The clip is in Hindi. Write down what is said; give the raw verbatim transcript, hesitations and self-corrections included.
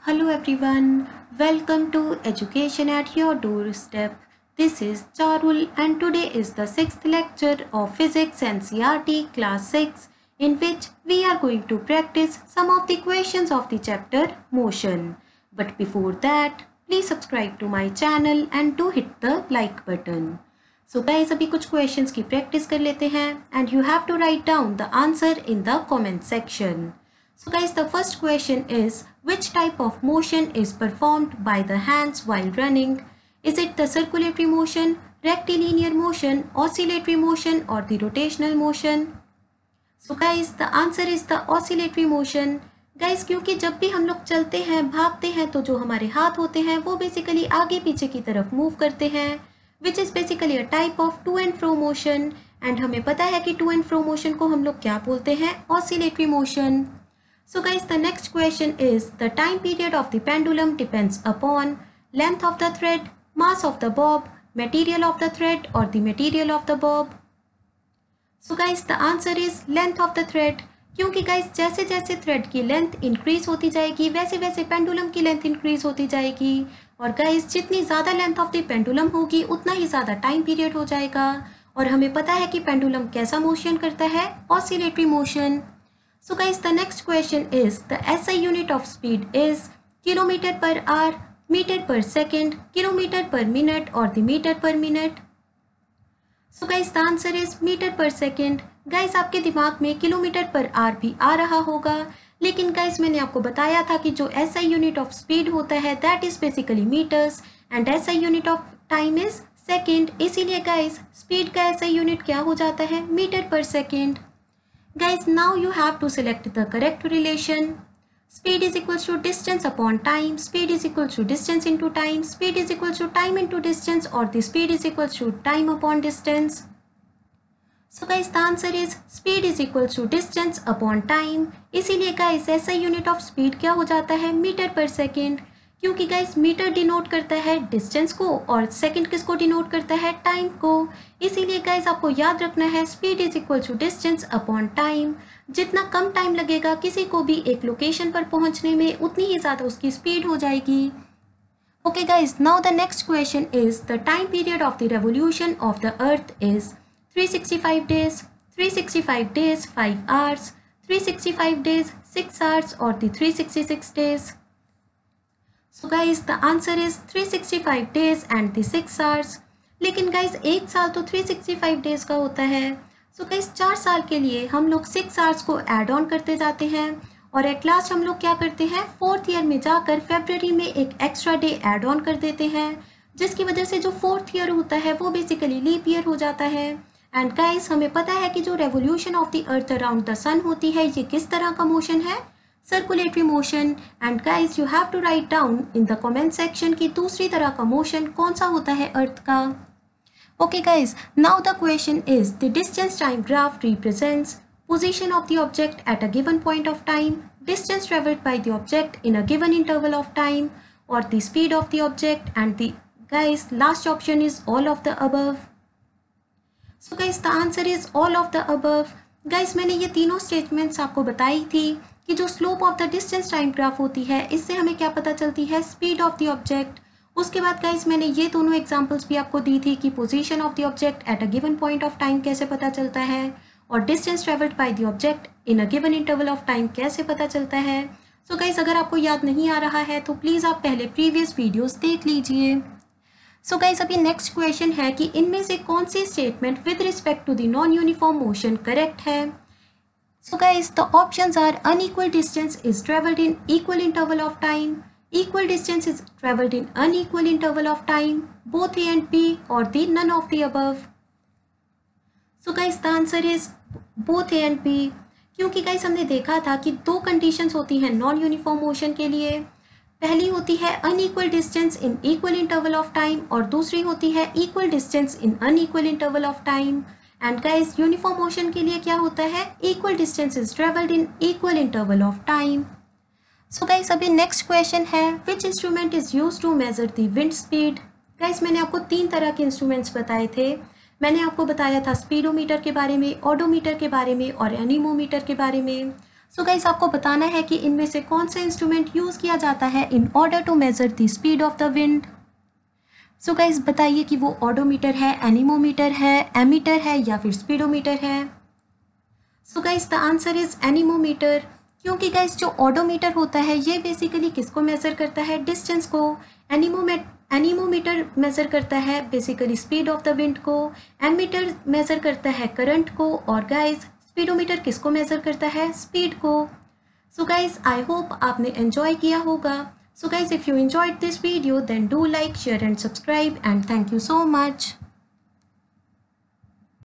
Hello everyone, welcome to Education at Your Doorstep. This is Charul and today is the sixth lecture of Physics N C E R T Class six, in which we are going to practice some of the questions of the chapter Motion. But before that, please subscribe to my channel and do hit the like button. So guys, अभी कुछ questions की practice कर लेते हैं and you have to write down the answer in the comment section. So guys, the first question is, which type of motion is performed by the hands while running? Is it the circulatory motion, rectilinear motion, oscillatory motion or the rotational motion? So guys, the answer is the oscillatory motion. Guys, क्योंकि जब भी हम लोग चलते हैं, भागते हैं, तो जो हमारे हाथ होते हैं वो बेसिकली आगे पीछे की तरफ मूव करते हैं, which is basically a type of to and fro motion. And हमें पता है कि to and fro motion को हम लोग क्या बोलते हैं? Oscillatory motion. So guys, the next question is, the time period of the pendulum depends upon length of the thread, mass of the bob, material of the thread or the material of the bob. So guys, the answer is length of the thread. क्योंकि guys, जैसे जैसे thread की length increase होती जाएगी वैसे वैसे pendulum की length increase होती जाएगी, और guys जितनी ज़्यादा length of the pendulum होगी उतना ही ज़्यादा time period हो जाएगा. और हमें पता है कि pendulum कैसा motion करता है? Oscillatory motion. So guys, the next question is, the S I unit of speed is kilometer per hour, meter per second, kilometer per minute or the meter per minute. So guys, the answer is meter per second. Guys, आपके दिमाग में किलोमीटर पर आर भी आ रहा होगा, लेकिन guys मैंने आपको बताया था कि जो S I unit of speed होता है that is basically meters and S I unit of time is second. इसीलिए guys, speed का S I unit क्या हो जाता है? Metre per second. Guys, now you have to select the correct relation. Speed is equals to distance upon time. Speed is equals to distance into time. Speed is equals to time into distance, or the speed is equals to time upon distance. So guys, the answer is speed is equals to distance upon time. इसीलिए guys, S I unit of speed क्या हो जाता है? Metre per second. क्योंकि गाइस मीटर डिनोट करता है डिस्टेंस को और सेकंड किसको डिनोट करता है? टाइम को. इसीलिए गाइस आपको याद रखना है speed is equal to distance upon time. जितना कम टाइम लगेगा किसी को भी एक लोकेशन पर पहुंचने में, उतनी ही ज़्यादा उसकी स्पीड हो जाएगी. Okay guys, now the next question is, the time period of the revolution of the earth is three sixty five days, three sixty five days five hours, three sixty five days six hours और the three sixty six days. So guys, the answer is three sixty five days and the six hours. लेकिन guys, एक साल तो थ्री सिक्सटी फाइव days का होता है. So guys, चार साल के लिए हम लोग सिक्स hours को add on करते जाते हैं और एट लास्ट हम लोग क्या करते हैं? फोर्थ ईयर में जाकर फरवरी में एक एक्स्ट्रा डे add on कर देते हैं, जिसकी वजह से जो फोर्थ ईयर होता है वो बेसिकली लीप ईयर हो जाता है. एंड गाइस, हमें पता है कि जो revolution of the earth around the sun होती है ये किस तरह का मोशन है? Circulatory motion. And guys, you have to write down in the comment section कि दूसरी तरह का मोशन कौन सा होता है अर्थ का. Okay guys, now the question is, the distance time graph represents position of the object at a given point of time, distance travelled by the object in a given interval of time, और the speed of the object. And the guys last option is all of the above. So guys, the answer is all of the above. Guys, मैंने ये तीनों स्टेटमेंट्स आपको बताई थी कि जो slope of the distance time graph होती है इससे हमें क्या पता चलती है? Speed of the object. उसके बाद गाइस मैंने ये दोनों एग्जांपल्स भी आपको दी थी कि position of the object at a given point of time कैसे पता चलता है और distance travelled by the object in a given interval of time कैसे पता चलता है. सो so गाइस, अगर आपको याद नहीं आ रहा है तो प्लीज़ आप पहले प्रीवियस वीडियोज़ देख लीजिए. सो so गाइस, अभी नेक्स्ट क्वेश्चन है कि इनमें से कौन सी statement with respect to the non uniform motion correct है. So guys, the options are unequal distance is traveled in equal interval of time, equal distance is traveled in unequal interval of time, both A and B, or the none of the above. So guys, the answer is both A and B. क्योंकि guys हमने देखा था कि दो conditions होती हैं नॉन यूनिफॉर्म मोशन के लिए. पहली होती है unequal distance in equal interval of time और दूसरी होती है equal distance in unequal interval of time. And guys, uniform motion के लिए क्या होता है? Equal distance is travelled in equal interval of time. So guys, अभी नेक्स्ट क्वेश्चन है, which instrument is used to measure the wind speed. Guys, मैंने आपको तीन तरह के इंस्ट्रूमेंट्स बताए थे. मैंने आपको बताया था स्पीडोमीटर के बारे में, ओडोमीटर के बारे में और एनीमोमीटर के बारे में. सो गाइस आपको बताना है कि इनमें से कौन सा इंस्ट्रूमेंट यूज़ किया जाता है in order to measure the speed of the wind. So guys बताइए कि वो ऑडोमीटर है, एनीमोमीटर है, एमीटर है या फिर स्पीडोमीटर है। So guys the answer is anemometer, क्योंकि गाइस जो ऑडोमीटर होता है ये बेसिकली किसको मेज़र करता है, डिस्टेंस को। एनीमोमेट एनीमोमीटर मेज़र करता है basically speed of the wind को। एमीटर मेज़र करता है करंट को। और गाइस स्पीडोमीटर किसको मेज़र करता है, स्पीड को। सो गाइस आई होप आपने एंजॉय किया होगा। So guys if you enjoyed this video then do like, share and subscribe and thank you so much.